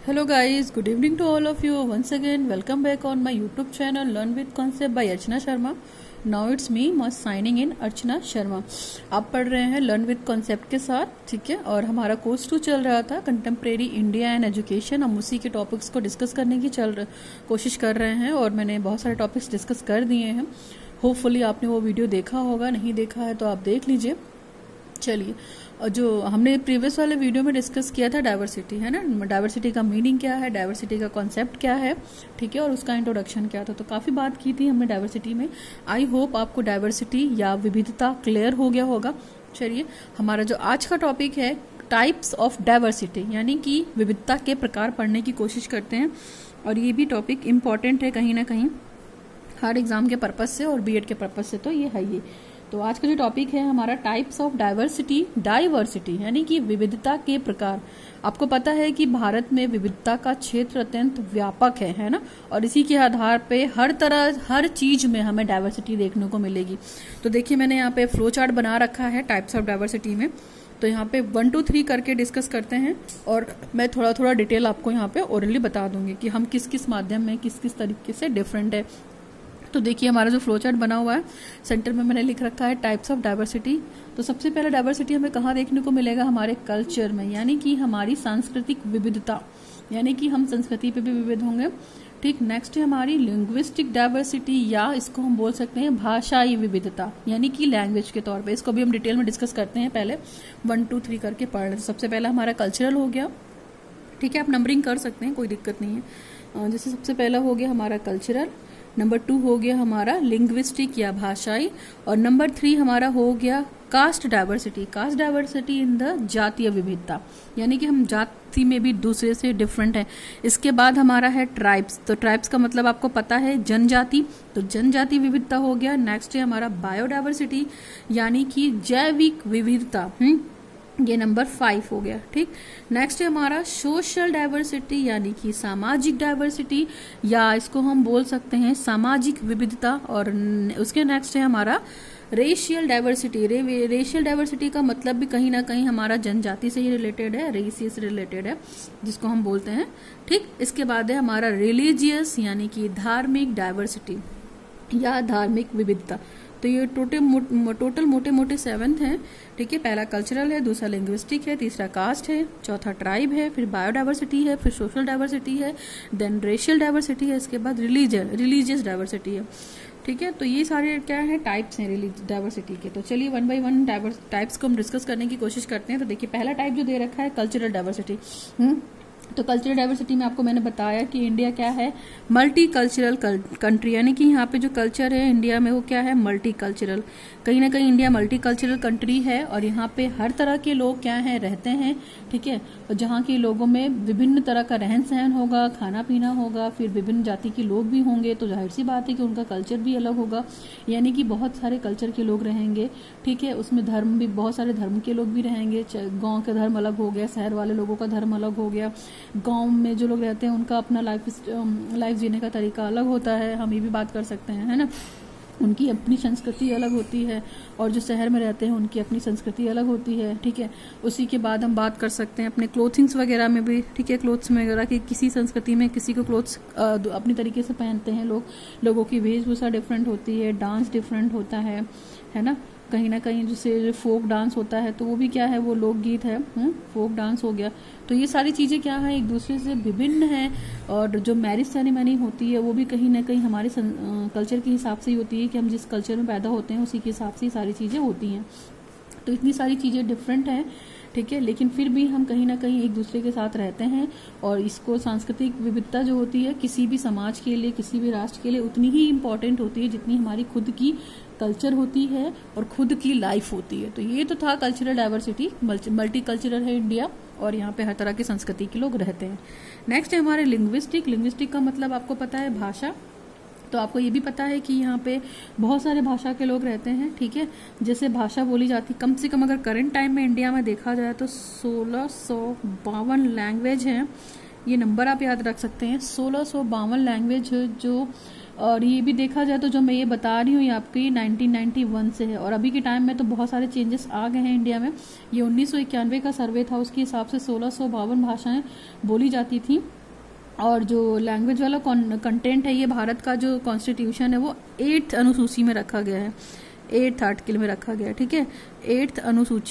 Hello guys, good evening to all of you. Once again, welcome back on my YouTube channel Learn with Concept by Archana Sharma. Now it's me signing in Archana Sharma. आप पढ़ रहे हैं learn with concept के साथ, ठीक है। और हमारा कोर्स 2 चल रहा था कंटेम्प्रेरी इंडिया एंड एजुकेशन। हम उसी के टॉपिक्स को डिस्कस करने की कोशिश कर रहे हैं और मैंने बहुत सारे टॉपिक्स डिस्कस कर दिए हैं। होपफुली आपने वो वीडियो देखा होगा, नहीं देखा है तो आप देख लीजिए। चलिए, जो हमने प्रीवियस वाले वीडियो में डिस्कस किया था डाइवर्सिटी, है ना। डाइवर्सिटी का मीनिंग क्या है, डाइवर्सिटी का कॉन्सेप्ट क्या है, ठीक है, और उसका इंट्रोडक्शन क्या था। तो काफ़ी बात की थी हमने डाइवर्सिटी में। आई होप आपको डाइवर्सिटी या विविधता क्लियर हो गया होगा। चलिए, हमारा जो आज का टॉपिक है टाइप्स ऑफ डाइवर्सिटी, यानी कि विविधता के प्रकार पढ़ने की कोशिश करते हैं। और ये भी टॉपिक इम्पॉर्टेंट है कहीं ना कहीं हर एग्जाम के पर्पज से और बीएड के पर्पज से, तो ये है ये। तो आज का जो टॉपिक है हमारा टाइप्स ऑफ डाइवर्सिटी यानी कि विविधता के प्रकार। आपको पता है कि भारत में विविधता का क्षेत्र अत्यंत व्यापक है ना। और इसी के आधार पे हर चीज में हमें डाइवर्सिटी देखने को मिलेगी। तो देखिए, मैंने यहाँ पे फ्लो चार्ट बना रखा है टाइप्स ऑफ डाइवर्सिटी में। तो यहाँ पे 1 2 3 करके डिस्कस करते हैं और मैं थोड़ा थोड़ा डिटेल आपको यहाँ पे ओरली बता दूंगी कि हम किस किस माध्यम में किस किस तरीके से डिफरेंट है। तो देखिए, हमारा जो फ्लो चार्ट बना हुआ है, सेंटर में मैंने लिख रखा है टाइप्स ऑफ डाइवर्सिटी। तो सबसे पहले डाइवर्सिटी हमें कहाँ देखने को मिलेगा, हमारे कल्चर में, यानी कि हमारी सांस्कृतिक विविधता, यानी कि हम संस्कृति पे भी विविध होंगे, ठीक। नेक्स्ट है हमारी लिंग्विस्टिक डाइवर्सिटी, या इसको हम बोल सकते हैं भाषाई विविधता, यानी कि लैंग्वेज के तौर पे। इसको भी हम डिटेल में डिस्कस करते हैं, पहले 1 2 3 करके पढ़ रहे। सबसे पहला हमारा कल्चरल हो गया, ठीक है। आप नंबरिंग कर सकते हैं, कोई दिक्कत नहीं है। जैसे सबसे पहला हो गया हमारा कल्चरल, नंबर 2 हो गया हमारा लिंग्विस्टिक या भाषाई, और नंबर 3 हमारा हो गया कास्ट डाइवर्सिटी इन द जातीय विविधता, यानी कि हम जाति में भी दूसरे से डिफरेंट है। इसके बाद हमारा है ट्राइब्स। तो ट्राइब्स का मतलब आपको पता है जनजाति, तो जनजाति विविधता हो गया। नेक्स्ट है हमारा बायोडाइवर्सिटी, यानी कि जैविक विविधता, ये नंबर 5 हो गया, ठीक। नेक्स्ट है हमारा सोशल डाइवर्सिटी, यानी कि सामाजिक डाइवर्सिटी, या इसको हम बोल सकते हैं सामाजिक विविधता। और उसके नेक्स्ट है हमारा रेशियल डाइवर्सिटी। रेशियल डाइवर्सिटी का मतलब भी कहीं ना कहीं हमारा जनजाति से ही रिलेटेड है, रेस से रिलेटेड है, जिसको हम बोलते हैं, ठीक। इसके बाद है हमारा रिलीजियस, यानी कि धार्मिक डाइवर्सिटी या धार्मिक विविधता। तो ये टोटल मोटे मोटे 7 हैं, ठीक है। पहला कल्चरल है, दूसरा लिंग्विस्टिक है, तीसरा कास्ट है, चौथा ट्राइब है, फिर बायोडाइवर्सिटी है, फिर सोशल डाइवर्सिटी है, देन रेशियल डाइवर्सिटी है, इसके बाद रिलीजियस डाइवर्सिटी है, ठीक है। तो ये सारे क्या है, टाइप्स हैं डाइवर्सिटी के। तो चलिए 1 बाय 1 टाइप्स को हम डिस्कस करने की कोशिश करते हैं। तो देखिए, पहला टाइप जो दे रखा है कल्चरल डाइवर्सिटी। तो कल्चरल डाइवर्सिटी में आपको मैंने बताया कि इंडिया क्या है, मल्टी कल्चरल कंट्री, यानी कि यहाँ पे जो कल्चर है इंडिया में वो क्या है, मल्टी कल्चरल। कहीं ना कहीं इंडिया मल्टी कल्चरल कंट्री है और यहाँ पे हर तरह के लोग क्या हैं, रहते हैं, ठीक है। और जहाँ के लोगों में विभिन्न तरह का रहन सहन होगा, खाना पीना होगा, फिर विभिन्न जाति के लोग भी होंगे, तो जाहिर सी बात है कि उनका कल्चर भी अलग होगा, यानी कि बहुत सारे कल्चर के लोग रहेंगे, ठीक है। उसमें धर्म भी, बहुत सारे धर्म के लोग भी रहेंगे। गाँव का धर्म अलग हो गया, शहर वाले लोगों का धर्म अलग हो गया, गांव में जो लोग रहते हैं उनका अपना लाइफ जीने का तरीका अलग होता है, हम ये भी बात कर सकते हैं, है ना। उनकी अपनी संस्कृति अलग होती है, और जो शहर में रहते हैं उनकी अपनी संस्कृति अलग होती है, ठीक है। उसी के बाद हम बात कर सकते हैं अपने क्लोथिंग्स वगैरह में भी, ठीक है। क्लोथ्स वगैरह की किसी संस्कृति में किसी को क्लोथ्स अपनी तरीके से पहनते हैं लोगों की वेशभूषा डिफरेंट होती है, डांस डिफरेंट होता है ना। कहीं ना कहीं जैसे फोक डांस होता है तो वो भी क्या है, वो लोकगीत है, फोक डांस हो गया। तो ये सारी चीजें क्या है, एक दूसरे से विभिन्न है। और जो मैरिज सेरेमनी होती है वो भी कहीं ना कहीं हमारे कल्चर के हिसाब से ही होती है, कि हम जिस कल्चर में पैदा होते हैं उसी के हिसाब से ही सारी चीजें होती हैं। तो इतनी सारी चीजें डिफरेंट हैं, ठीक है, लेकिन फिर भी हम कहीं ना कहीं एक दूसरे के साथ रहते हैं। और इसको सांस्कृतिक विविधता जो होती है किसी भी समाज के लिए, किसी भी राष्ट्र के लिए उतनी ही इम्पोर्टेंट होती है जितनी हमारी खुद की कल्चर होती है और खुद की लाइफ होती है। तो ये तो था कल्चरल डाइवर्सिटी, मल्टी कल्चरल है इंडिया और यहाँ पे हर तरह की संस्कृति के लोग रहते हैं। नेक्स्ट है हमारे लिंग्विस्टिक का मतलब आपको पता है भाषा। तो आपको ये भी पता है कि यहाँ पे बहुत सारे भाषा के लोग रहते हैं, ठीक है। जैसे भाषा बोली जाती कम से कम अगर करंट टाइम में इंडिया में देखा जाए तो 1652 लैंग्वेज हैं। ये नंबर आप याद रख सकते हैं, 1652 लैंग्वेज जो और ये भी देखा जाए तो जो मैं ये बता रही हूँ ये आपके 1991 से है, और अभी के टाइम में तो बहुत सारे चेंजेस आ गए हैं इंडिया में। ये 1991 का सर्वे था, उसके हिसाब से 1652 भाषाएं बोली जाती थी। और जो लैंग्वेज वाला कंटेंट है, ये भारत का जो कॉन्स्टिट्यूशन है वो 8th अनुसूची में रखा गया है, 8th आर्टिकल में रखा गया है, ठीक है, 8th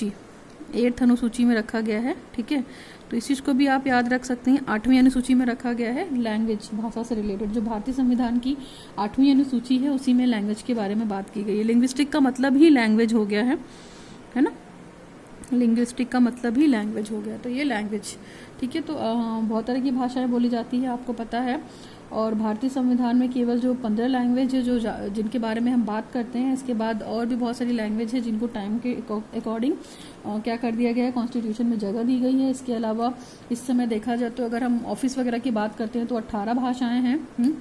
अनुसूची में रखा गया है, ठीक है। तो इस चीज़ को भी आप याद रख सकते हैं। 8वीं अनुसूची में रखा गया है लैंग्वेज, भाषा से रिलेटेड। जो भारतीय संविधान की 8वीं अनुसूची है उसी में लैंग्वेज के बारे में बात की गई है। लिंग्विस्टिक का मतलब ही लैंग्वेज हो गया है ना, लिंग्विस्टिक का मतलब ही लैंग्वेज हो गया। तो ये लैंग्वेज, ठीक है। तो बहुत तरह की भाषाएं बोली जाती है, आपको पता है। और भारतीय संविधान में केवल जो 15 लैंग्वेज है जो जिनके बारे में हम बात करते हैं। इसके बाद और भी बहुत सारी लैंग्वेज है जिनको टाइम के अकॉर्डिंग क्या कर दिया गया है, कॉन्स्टिट्यूशन में जगह दी गई है। इसके अलावा इस समय देखा जाए तो अगर हम ऑफिस वगैरह की बात करते हैं तो 18 भाषाएं हैं,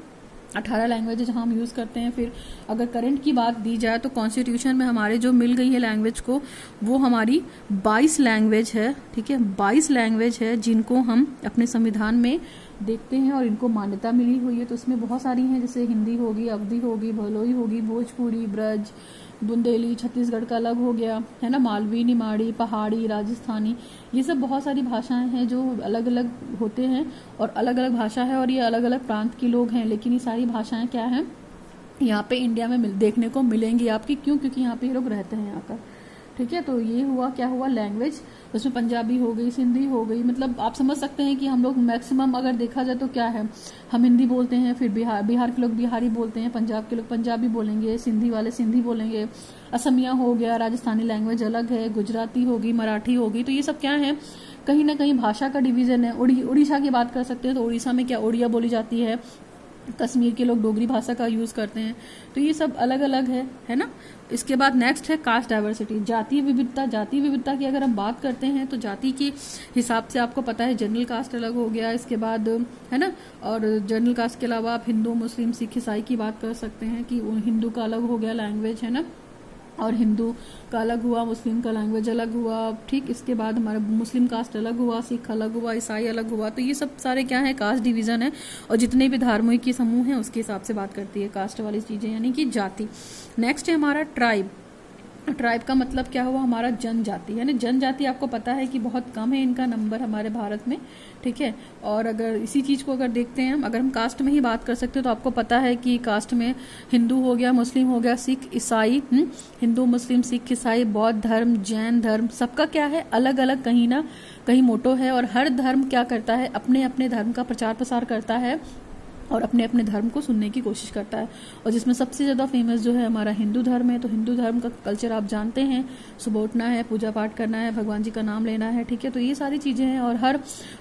18 लैंग्वेज जहाँ हम यूज़ करते हैं। फिर अगर करंट की बात दी जाए तो कॉन्स्टिट्यूशन में हमारे जो मिल गई है लैंग्वेज को, वो हमारी 22 लैंग्वेज है, ठीक है, 22 लैंग्वेज है जिनको हम अपने संविधान में देखते हैं और इनको मान्यता मिली हुई है। तो इसमें बहुत सारी हैं, जैसे हिंदी होगी, अवधी होगी, भलोई होगी, भोजपुरी, ब्रज, बुंदेली, छत्तीसगढ़ का अलग हो गया है ना, मालवी, निमाड़ी, पहाड़ी, राजस्थानी, ये सब बहुत सारी भाषाएं हैं जो अलग अलग होते हैं और अलग अलग भाषा है और ये अलग अलग प्रांत के लोग हैं। लेकिन ये सारी भाषाएं क्या हैं, यहाँ पे इंडिया में देखने को मिलेंगी आपकी। क्यों? क्योंकि यहाँ पे ये लोग रहते हैं आकर, ठीक है। तो ये हुआ, क्या हुआ, लैंग्वेज। उसमें पंजाबी हो गई, सिंधी हो गई, मतलब आप समझ सकते हैं कि हम लोग मैक्सिमम अगर देखा जाए तो क्या है, हम हिंदी बोलते हैं, फिर बिहार के लोग बिहारी बोलते हैं, पंजाब के लोग पंजाबी बोलेंगे, सिंधी वाले सिंधी बोलेंगे, असमिया हो गया, राजस्थानी लैंग्वेज अलग है, गुजराती होगी, मराठी होगी। तो ये सब क्या है, कहीं ना कहीं भाषा का डिवीजन है। उड़ीसा की बात कर सकते हैं तो उड़ीसा में क्या उड़िया बोली जाती है, कश्मीर के लोग डोगरी भाषा का यूज करते हैं। तो ये सब अलग अलग है ना। इसके बाद नेक्स्ट है कास्ट डाइवर्सिटी, जातीय विविधता। जातीय विविधता की अगर हम बात करते हैं तो जाति के हिसाब से आपको पता है जनरल कास्ट अलग हो गया, इसके बाद है ना। और जनरल कास्ट के अलावा आप हिंदू, मुस्लिम, सिख, ईसाई की बात कर सकते हैं कि हिंदू का अलग हो गया लैंग्वेज, है ना, और हिंदू का अलग हुआ, मुस्लिम का लैंग्वेज अलग हुआ, ठीक। इसके बाद हमारा मुस्लिम कास्ट अलग हुआ, सिख अलग हुआ, ईसाई अलग हुआ। तो ये सब सारे क्या है, कास्ट डिवीजन है। और जितने भी धार्मिक के समूह हैं उसके हिसाब से बात करती है कास्ट वाली चीजें, यानी कि जाति। नेक्स्ट है हमारा ट्राइब। ट्राइब का मतलब क्या हुआ, हमारा जनजाति, यानी जनजाति आपको पता है कि बहुत कम है इनका नंबर हमारे भारत में, ठीक है। और अगर इसी चीज को अगर देखते हैं, अगर हम कास्ट में ही बात कर सकते हैं तो आपको पता है कि कास्ट में हिंदू हो गया, मुस्लिम हो गया, सिख, ईसाई, हिंदू, मुस्लिम, सिख, ईसाई, बौद्ध धर्म, जैन धर्म, सबका क्या है, अलग अलग कहीं ना कहीं मोटो है। और हर धर्म क्या करता है, अपने अपने धर्म का प्रचार प्रसार करता है और अपने अपने धर्म को सुनने की कोशिश करता है। और जिसमें सबसे ज्यादा फेमस जो है हमारा हिंदू धर्म है। तो हिंदू धर्म का कल्चर आप जानते हैं, सुबह उठना है, पूजा पाठ करना है, भगवान जी का नाम लेना है, ठीक है। तो ये सारी चीजें हैं। और हर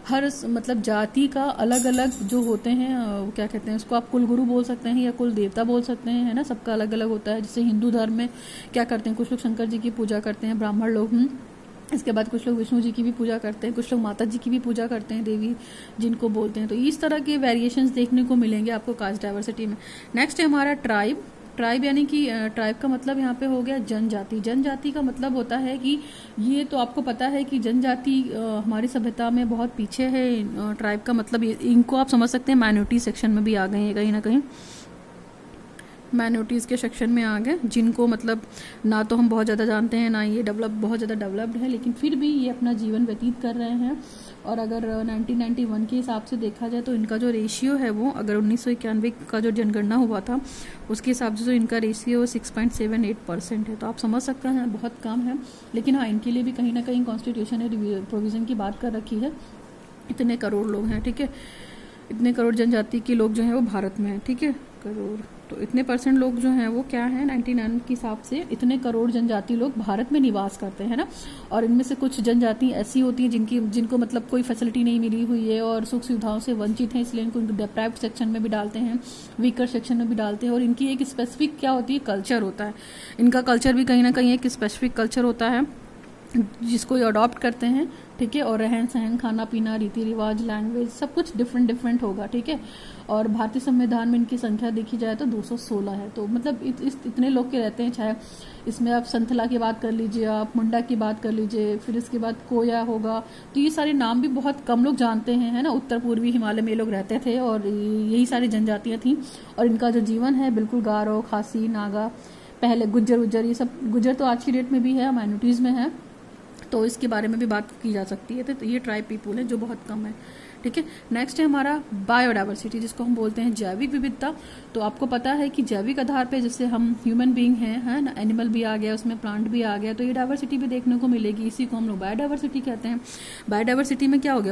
मतलब जाति का अलग अलग जो होते हैं, क्या कहते हैं उसको, आप कुल गुरु बोल सकते हैं या कुल देवता बोल सकते हैं, है ना। सबका अलग अलग होता है। जैसे हिंदू धर्म में क्या करते हैं, कुछ लोग शंकर जी की पूजा करते हैं, ब्राह्मण लोग, इसके बाद कुछ लोग विष्णु जी की भी पूजा करते हैं, कुछ लोग माता जी की भी पूजा करते हैं, देवी जिनको बोलते हैं। तो इस तरह के वेरिएशंस देखने को मिलेंगे आपको कास्ट डाइवर्सिटी में। नेक्स्ट है हमारा ट्राइब। ट्राइब यानी कि ट्राइब का मतलब यहाँ पे हो गया जनजाति। जनजाति का मतलब होता है कि ये तो आपको पता है कि जनजाति हमारी सभ्यता में बहुत पीछे है। ट्राइब का मतलब इनको आप समझ सकते हैं माइनॉरिटी सेक्शन में भी आ गए हैं, कहीं ना कहीं माइनॉरिटीज़ के सेक्शन में आ गए, जिनको मतलब ना तो हम बहुत ज़्यादा जानते हैं, ना ये बहुत ज़्यादा डेवलप्ड है, लेकिन फिर भी ये अपना जीवन व्यतीत कर रहे हैं। और अगर 1991 के हिसाब से देखा जाए तो इनका जो रेशियो है वो, अगर 1991 का जो जनगणना हुआ था उसके हिसाब से जो इनका रेशियो 6.78% है। तो आप समझ सकते हैं बहुत कम है। लेकिन हाँ, इनके लिए भी कहीं ना कहीं कॉन्स्टिट्यूशन ने प्रोविजन की बात कर रखी है। इतने करोड़ लोग हैं, ठीक है, इतने करोड़ जनजाति के लोग जो हैं वो भारत में हैं, ठीक है, करोड़। तो इतने परसेंट लोग जो हैं वो क्या है, 99 के हिसाब से इतने करोड़ जनजाति लोग भारत में निवास करते हैं ना। और इनमें से कुछ जनजाति ऐसी होती हैं जिनको मतलब कोई फैसिलिटी नहीं मिली हुई है और सुख सुविधाओं से वंचित हैं, इसलिए इनको डिप्राइव्ड सेक्शन में भी डालते हैं, वीकर सेक्शन में भी डालते हैं। और इनकी एक स्पेसिफिक क्या होती है, कल्चर होता है। इनका कल्चर भी कहीं ना कहीं एक स्पेसिफिक कल्चर होता है जिसको ये अडॉप्ट करते हैं, ठीक है, और रहन सहन, खाना पीना, रीति रिवाज, लैंग्वेज, सब कुछ डिफरेंट डिफरेंट होगा, ठीक है। और भारतीय संविधान में इनकी संख्या देखी जाए तो 216 है, तो मतलब इतने लोग के रहते हैं। चाहे इसमें आप संथला की बात कर लीजिए, आप मुंडा की बात कर लीजिए, फिर इसके बाद कोया होगा, तो ये सारे नाम भी बहुत कम लोग जानते हैं, है ना। उत्तर पूर्वी हिमालय में ये लोग रहते थे और यही सारी जनजातियां थी, और इनका जो जीवन है बिल्कुल गारो, खासी, नागा, पहले गुज्जर, ये सब, गुज्जर तो आज की डेट में भी है, माइनॉरिटीज में है, तो इसके बारे में भी बात की जा सकती है। तो ये ट्राइब पीपुल है जो बहुत कम है, ठीक है। नेक्स्ट है हमारा बायोडाइवर्सिटी, जिसको हम बोलते हैं जैविक विविधता। तो आपको पता है कि जैविक आधार पे जैसे हम ह्यूमन बीइंग हैं, है ना, एनिमल भी आ गया, उसमें प्लांट भी आ गया, तो ये डाइवर्सिटी भी देखने को मिलेगी। इसी को हम लोग बायोडाइवर्सिटी कहते हैं। बायोडाइवर्सिटी में क्या हो गया,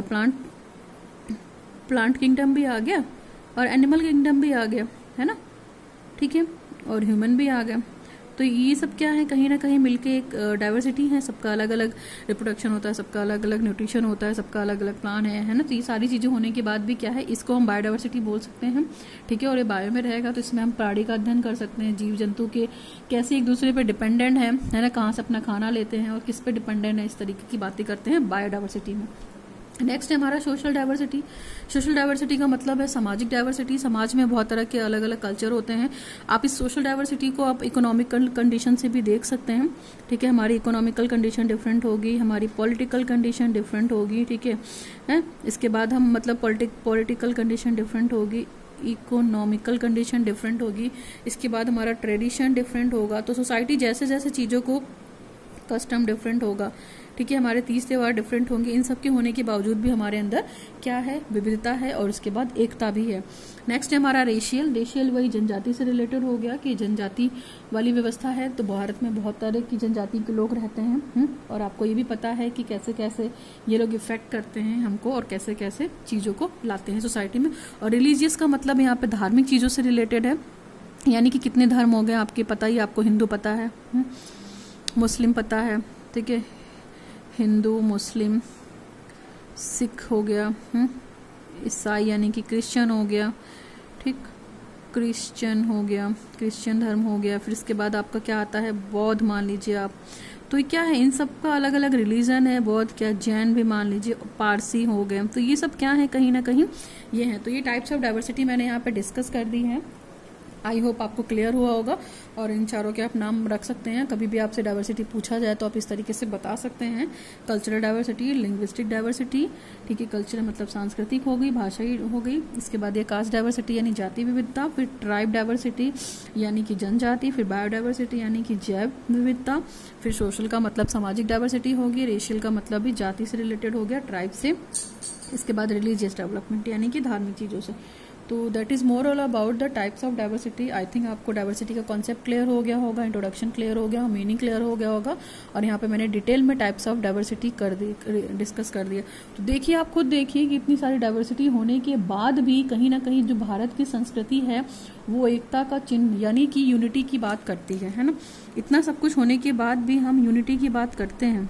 प्लांट किंगडम भी आ गया और एनिमल किंगडम भी आ गया, है ना, ठीक है, और ह्यूमन भी आ गया। तो ये सब क्या है, कहीं ना कहीं मिलके एक डाइवर्सिटी है। सबका अलग अलग रिप्रोडक्शन होता है, सबका अलग अलग न्यूट्रिशन होता है, सबका अलग अलग प्लान है ना। तो ये सारी चीजें होने के बाद भी क्या है, इसको हम बायोडाइवर्सिटी बोल सकते हैं, ठीक है। और ये बायो में रहेगा तो इसमें हम प्राणी का अध्ययन कर सकते हैं, जीव जंतु के कैसे एक दूसरे पे डिपेंडेंट है ना, कहाँ से अपना खाना लेते हैं और किस पे डिपेंडेंट है, इस तरीके की बातें करते हैं बायोडाइवर्सिटी में। नेक्स्ट है हमारा सोशल डाइवर्सिटी। सोशल डाइवर्सिटी का मतलब है सामाजिक डाइवर्सिटी। समाज में बहुत तरह के अलग अलग कल्चर होते हैं। आप इस सोशल डाइवर्सिटी को आप इकोनॉमिकल कंडीशन से भी देख सकते हैं, ठीक है। हमारी इकोनॉमिकल कंडीशन डिफरेंट होगी, हमारी पॉलिटिकल कंडीशन डिफरेंट होगी, ठीक है। इसके बाद हम मतलब पॉलिटिकल कंडीशन डिफरेंट होगी, इकोनॉमिकल कंडीशन डिफरेंट होगी, इसके बाद हमारा ट्रेडिशन डिफरेंट होगा। तो सोसाइटी जैसे जैसे चीज़ों को कस्टम डिफरेंट होगा, ठीक है, हमारे 30 त्योहार डिफरेंट होंगे। इन सब के होने के बावजूद भी हमारे अंदर क्या है, विविधता है, और उसके बाद एकता भी है। नेक्स्ट है हमारा रेशियल वही जनजाति से रिलेटेड हो गया कि जनजाति वाली व्यवस्था है। तो भारत में बहुत तरह की जनजाति के लोग रहते हैं, और आपको ये भी पता है कि कैसे कैसे ये लोग इफेक्ट करते हैं हमको और कैसे कैसे चीजों को लाते हैं सोसाइटी में। और रिलीजियस का मतलब यहाँ पे धार्मिक चीजों से रिलेटेड है, यानी कि कितने धर्म हो गए आपके पता ही, आपको हिंदू पता है, मुस्लिम पता है, ठीक है, हिंदू, मुस्लिम, सिख हो गया, ईसाई यानी कि क्रिश्चियन हो गया, ठीक, क्रिश्चियन हो गया, क्रिश्चियन धर्म हो गया। फिर इसके बाद आपका क्या आता है, बौद्ध मान लीजिए आप। तो ये क्या है, इन सब का अलग अलग रिलीजन है। बौद्ध क्या, जैन भी मान लीजिए, पारसी हो गए। तो ये सब क्या है, कहीं ना कहीं ये है। तो ये टाइप्स ऑफ डाइवर्सिटी मैंने यहाँ पे डिस्कस कर दी है। आई होप आपको क्लियर हुआ होगा, और इन चारों के आप नाम रख सकते हैं। कभी भी आपसे डाइवर्सिटी पूछा जाए तो आप इस तरीके से बता सकते हैं। कल्चरल डाइवर्सिटी, लिंग्विस्टिक डाइवर्सिटी, ठीक है, कल्चरल मतलब सांस्कृतिक हो गई, भाषाई हो गई। इसके बाद ये कास्ट डाइवर्सिटी यानी जाति विविधता, फिर ट्राइब डाइवर्सिटी यानी कि जनजाति, फिर बायोडाइवर्सिटी यानी कि जैव विविधता, फिर सोशल का मतलब सामाजिक डाइवर्सिटी होगी, रेशियल का मतलब भी जाति से रिलेटेड हो गया, ट्राइब से। इसके बाद रिलीजियस डेवलपमेंट यानी कि धार्मिक चीजों से। तो that is more all about the types of diversity. I think आपको डाइवर्सिटी का कॉन्सेप्ट क्लियर हो गया होगा, इंट्रोडक्शन क्लियर हो गया, मीनिंग क्लियर हो गया होगा, और यहाँ पे मैंने डिटेल में टाइप्स ऑफ डाइवर्सिटी डिस्कस कर दिया। तो देखिए, आप खुद देखिए कि इतनी सारी डाइवर्सिटी होने के बाद भी कहीं ना कहीं जो भारत की संस्कृति है वो एकता का चिन्ह यानी कि यूनिटी की बात करती है ना। इतना सब कुछ होने के बाद भी हम यूनिटी की बात करते हैं।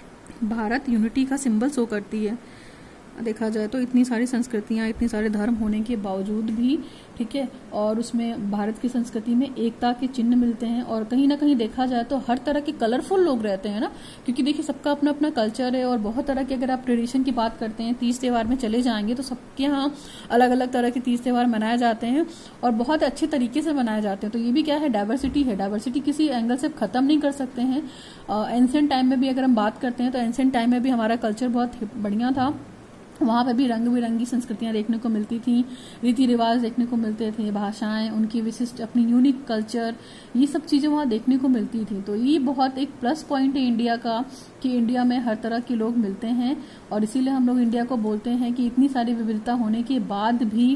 भारत यूनिटी का सिंबल शो करती है। देखा जाए तो इतनी सारी संस्कृतियां, इतने सारे धर्म होने के बावजूद भी, ठीक है, और उसमें भारत की संस्कृति में एकता के चिन्ह मिलते हैं। और कहीं ना कहीं देखा जाए तो हर तरह के कलरफुल लोग रहते हैं ना, क्योंकि देखिए सबका अपना अपना कल्चर है। और बहुत तरह के, अगर आप ट्रेडिशन की बात करते हैं, 30 त्योहार में चले जाएंगे तो सबके यहाँ अलग अलग तरह के 30 त्योहार मनाए जाते हैं और बहुत अच्छे तरीके से मनाए जाते हैं। तो ये भी क्या है, डाइवर्सिटी है। डाइवर्सिटी किसी एंगल से खत्म नहीं कर सकते हैं। एंशिएंट टाइम में भी अगर हम बात करते हैं तो एंशिएंट टाइम में भी हमारा कल्चर बहुत बढ़िया था। वहाँ पे भी रंग बिरंगी संस्कृतियां देखने को मिलती थी, रीति रिवाज देखने को मिलते थे, भाषाएं, उनकी विशिष्ट अपनी यूनिक कल्चर, ये सब चीजें वहाँ देखने को मिलती थी। तो ये बहुत एक प्लस पॉइंट है इंडिया का कि इंडिया में हर तरह के लोग मिलते हैं। और इसीलिए हम लोग इंडिया को बोलते हैं कि इतनी सारी विविधता होने के बाद भी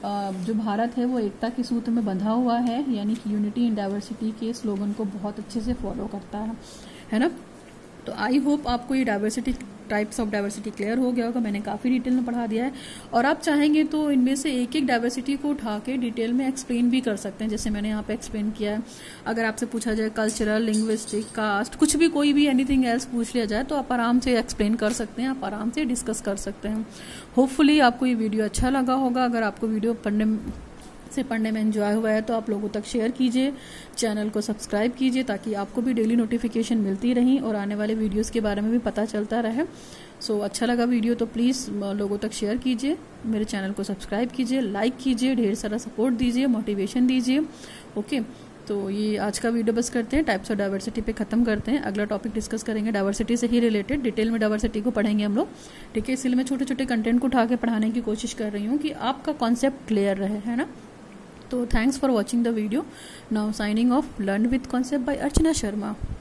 जो भारत है वो एकता के सूत्र में बंधा हुआ है, यानी कि यूनिटी इन डाइवर्सिटी के स्लोगन को बहुत अच्छे से फॉलो करता है ना। तो आई होप आपको ये diversity, types of diversity clear हो गया होगा। मैंने काफी डिटेल में पढ़ा दिया है, और आप चाहेंगे तो इनमें से एक एक डाइवर्सिटी को उठा के डिटेल में एक्सप्लेन भी कर सकते हैं, जैसे मैंने यहाँ पे एक्सप्लेन किया है। अगर आपसे पूछा जाए कल्चरल, लिंग्विस्टिक, कास्ट, कुछ भी, कोई भी एनीथिंग एल्स पूछ लिया जाए तो आप आराम से एक्सप्लेन कर सकते हैं, आप आराम से डिस्कस कर सकते हैं। होपफुली आपको ये वीडियो अच्छा लगा होगा। अगर आपको वीडियो पढ़ने में एंजॉय हुआ है तो आप लोगों तक शेयर कीजिए, चैनल को सब्सक्राइब कीजिए ताकि आपको भी डेली नोटिफिकेशन मिलती रही और आने वाले वीडियोस के बारे में भी पता चलता रहे। सो अच्छा लगा वीडियो तो प्लीज़ लोगों तक शेयर कीजिए, मेरे चैनल को सब्सक्राइब कीजिए, लाइक कीजिए, ढेर सारा सपोर्ट दीजिए, मोटिवेशन दीजिए। ओके, तो ये आज का वीडियो बस करते हैं, टाइप्स ऑफ डाइवर्सिटी पे ख़त्म करते हैं। अगला टॉपिक डिस्कस करेंगे डाइवर्सिटी से ही रिलेटेड, डिटेल में डाइवर्सिटी को पढ़ेंगे हम लोग। ठीक है, इसलिए मैं छोटे छोटे कंटेंट को उठा के पढ़ाने की कोशिश कर रही हूँ कि आपका कॉन्सेप्ट क्लियर रहे, है ना। तो thanks for watching the video. Now signing off, learn with concept by Archana Sharma.